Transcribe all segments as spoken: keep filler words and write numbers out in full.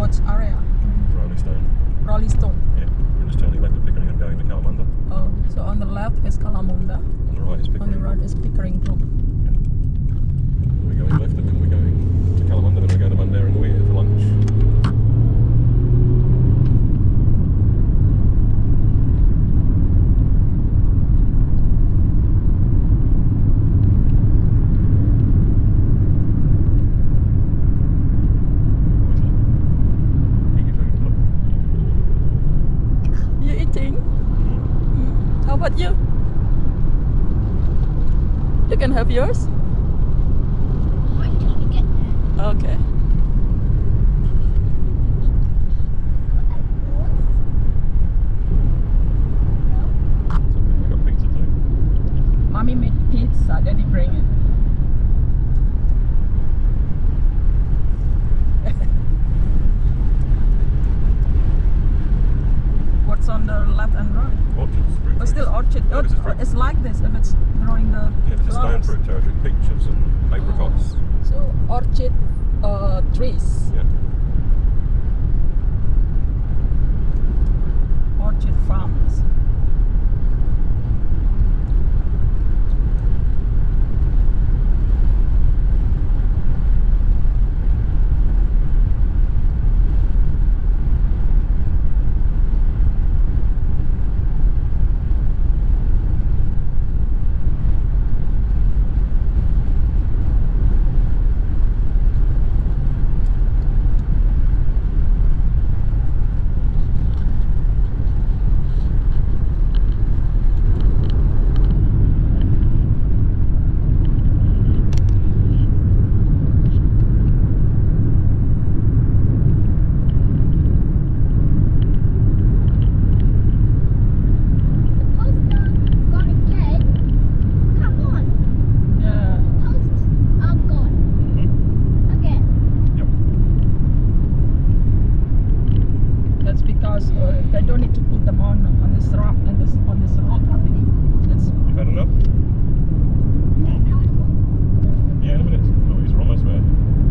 What area? Rolling Stone. Rolling Stone. Yeah, we're just turning left at Pickering and going to Kalamunda. Oh, so on the left is Kalamunda. On the right is Pickering. On the right is Pickering Brook. Yeah. We're going left and then we're going to Kalamunda, then we're going to Mundaring Weir for lunch. How about you? You can have yours? Okay. We got pizza too. Mommy made pizza, Daddy bring it. What's on the left and right? Orchards, fruit Oh, still trees. orchard. Yeah, Oh, this is fruit. it's like this if it's growing the Yeah, this is stone flowers. fruit territory, peaches and apricots. So orchid uh, trees, Yeah. orchid farms. Uh, they don't need to put them on on this rock on this on this road. I think it's. You've had enough? Yeah, in a minute. Oh, he's almost there.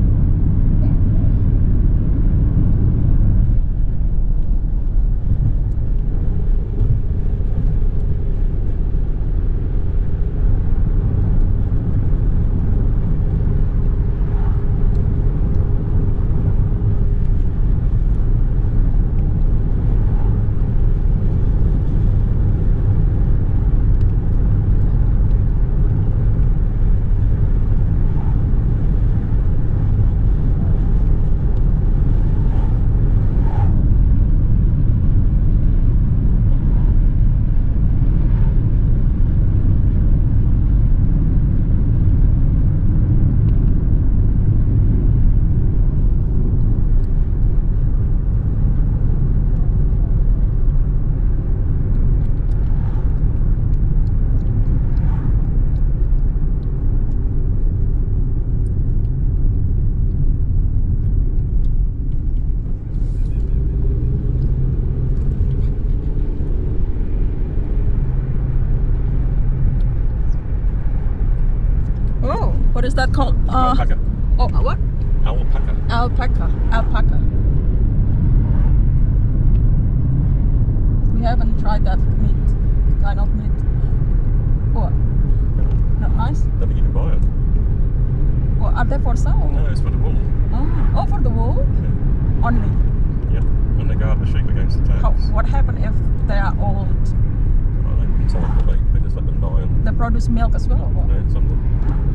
What is that called? Uh, Alpaca. Oh, what? Alpaca. Alpaca. Alpaca. We haven't tried that meat. Kind of meat. What? Not nice? I think you can buy it. Well, are they for sale? No, it's for the wool. Oh, oh for the wool? Yeah. Only. Yeah. When they guard the sheep against the tax. How, what happens if they are old? Oh, they wouldn't sell them for meat. They just let them die and They produce milk as well, or what? yeah, some of them.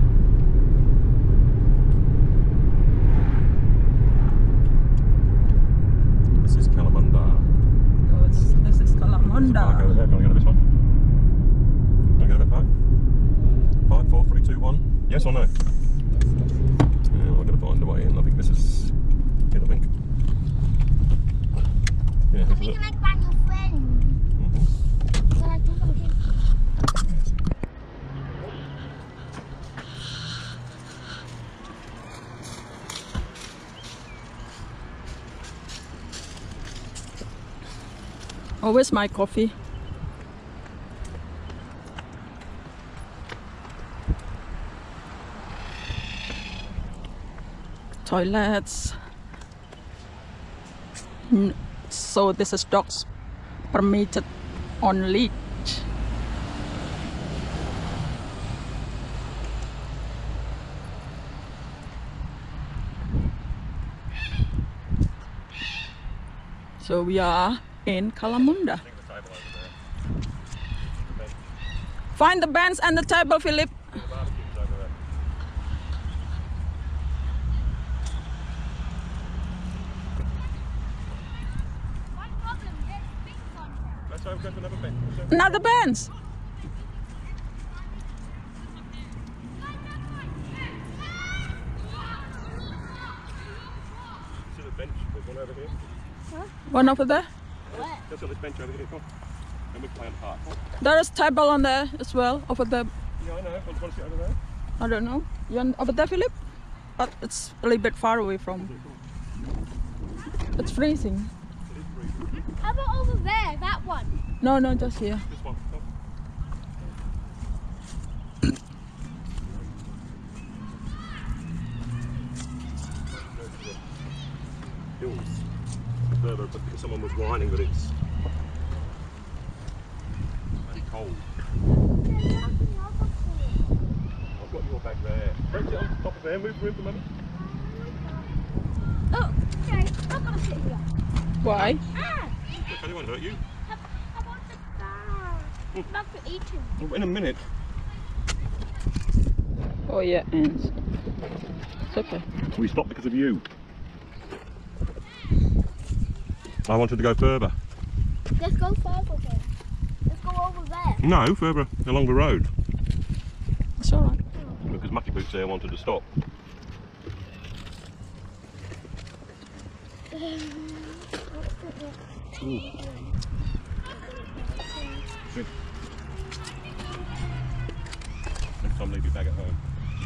This is Kalamunda. So it's, this is Park over Kalamunda. there. Can I go to this one? Can I go to that park? Five, four, three, two, one. Yes or no? Yeah, I've got to find a way in. I think this is it, I think. Yeah, this is it. Can I find your friend? Mm-hmm. Can I do something? Oh, where's my coffee? Toilets. N- So this is dogs permitted on leash. So we are in Kalamunda. Find the bench and the table, Philip. Another bench. See the bench? There's one over here. Huh? One over there. Where? Just got this bench over here. Come on. And we play on the park. There is table on there as well. Over there. Yeah, I know. Want to sit over there? I don't know. You want over there, Philip? But it's a little bit far away from. It's freezing. How about over there? That one. No, no, just here. This one. Come. Hills. Further, but because someone was whining that it's very cold. I've got your bag there. Don't sit on top of there. Move room for a moment. Oh, okay. I'm gonna sit here. Why? Ah! Look, anyone hurt you? How, how about the cow? Not for eating. Well, in a minute. Oh yeah, ants. It's okay. We stopped because of you. I wanted to go further. Let's go further then. Let's go over there. No, further along the road. It's alright. Because Mucky Boots there wanted to stop. Ooh. Good. Next time leave your bag at home.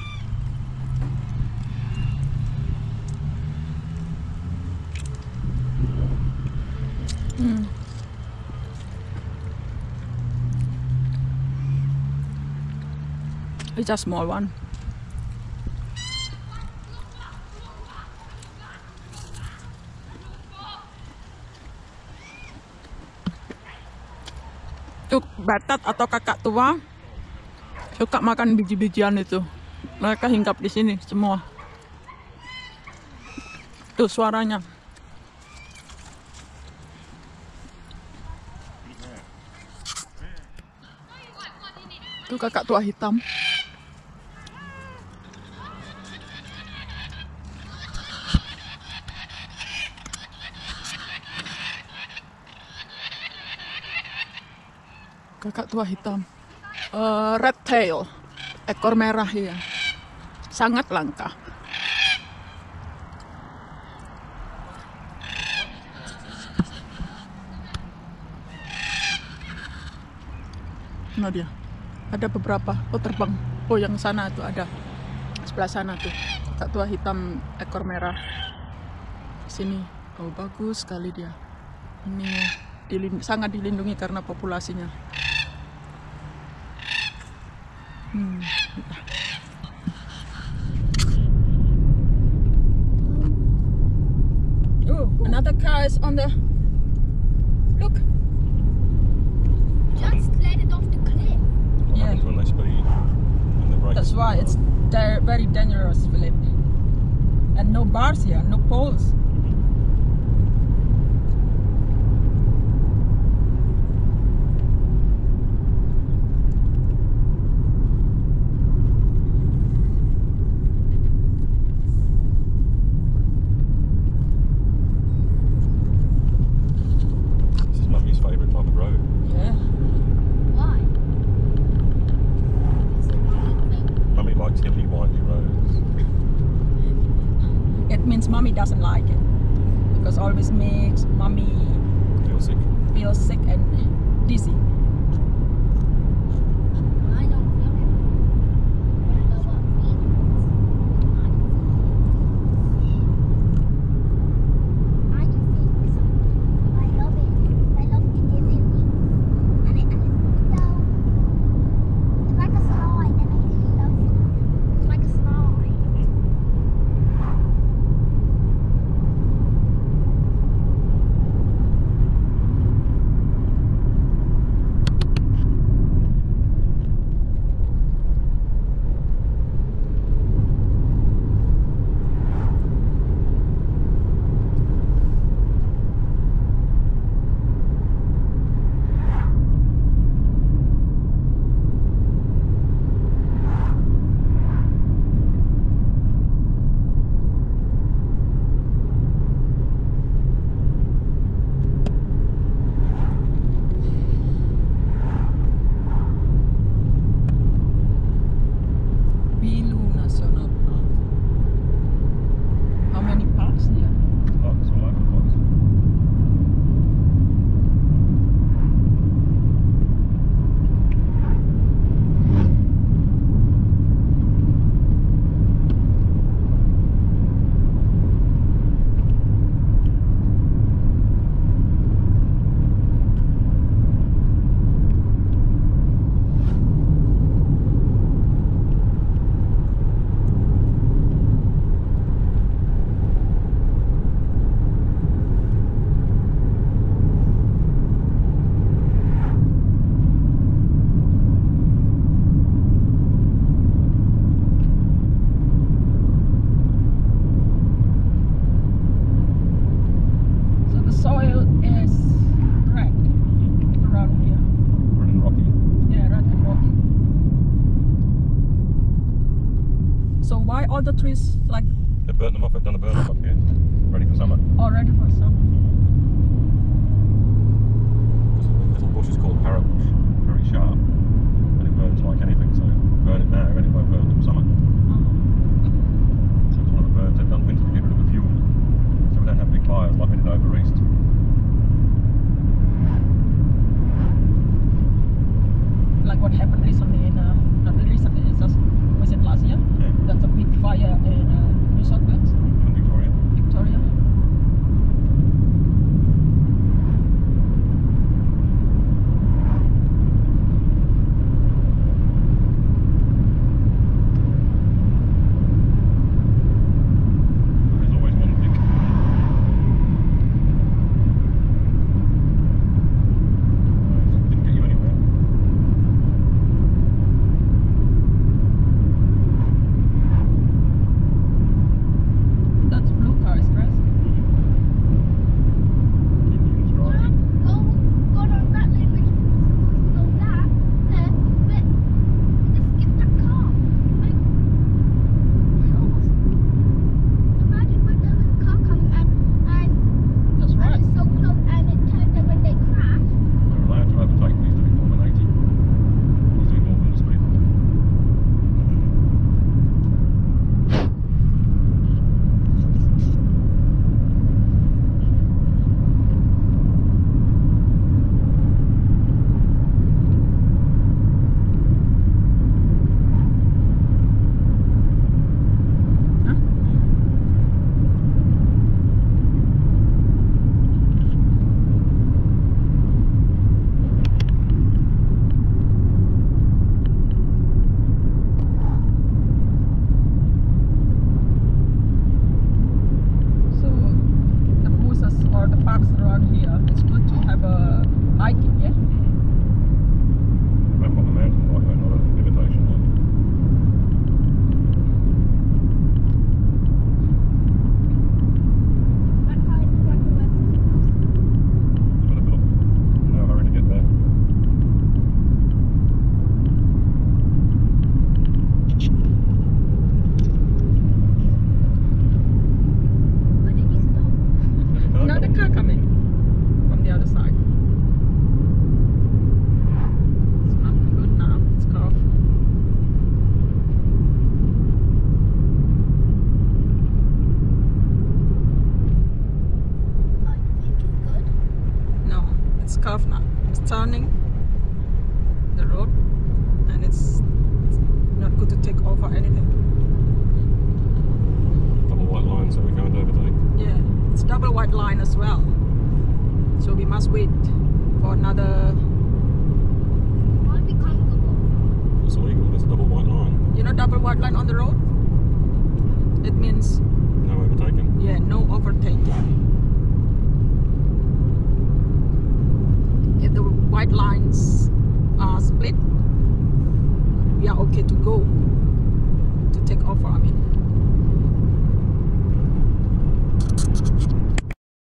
Mm. It's a small one. Tuh, batat atau kakak tua suka makan biji-bijian itu. Mereka hinggap di sini semua. Tuh suaranya. Tuh kakak tua hitam. Kakak tua hitam. Uh, red tail. Ekor merah ya. Sangat langka. Nah dia. Ada beberapa. Oh terbang. Oh yang sana tuh ada. Sebelah sana tuh. Kakak tua hitam ekor merah. Sini. Oh bagus sekali dia. Ini dilin- sangat dilindungi karena populasinya. Hmm. Oh, another car is on the. Look. Just let it off the cliff. What Yeah. happens when they speed in the brakes? That's why it's da- very dangerous, Philip. And no bars here, no poles. This is Mummy's favourite type of road. Yeah. Why? Is it moving? Mummy likes hilly, windy roads. It means mommy doesn't like it because always makes mommy Feel sick. feel sick and dizzy. I don't feel it. I know what it means. I just think so. I love it. I love it. It's hilly. And it, and it's so, it's like a slide and I really love it. It's like a slide. they've burnt them off. They've done a burn off up here, ready for summer. Already for summer. This little bush is called parrot bush, very sharp, and it burns like anything. So burn it now, and it won't burn in summer. So it's one of the birds they've done winter to get rid of the fuel, so we don't have big fires like we did over east. Like what happened recently in, uh, not really recently, it's just, was it last year? Yeah. That's a big fire in uh, New South Wales, In Victoria. Victoria. There's always one big. Didn't get you anywhere. That's blue car express. Indians Go, driving. go, go on that lane, which is supposed to go that, there, but just skip that car. Like, almost. Imagine when there was a car coming and, and, That's and right. it's so close and it turned them when they crash. They're allowed to overtake, but he's doing more than eighty. He's doing more than the speed limit. Huh? So the buses or the parks around here, it's good to have a hiking, yeah? That's what the mountain bike, though, not an imitation one. That car in front of us is You've got a bit of no hurry to get there. Why did you stop? There's a car Another coming. car coming from the other side. It's not good now, it's curved. I think it's good. No, it's curved now. It's turning the road and it's, it's not good to take off or anything. Double white line, so we can't overtake. Yeah, it's double white line as well. So we must wait for another, I'll be comfortable. It's illegal. There's a double white line. you know, double white line on the road? It means, No overtaking. yeah, no overtaking. If the white lines are split, we are okay to go, to take off, I mean.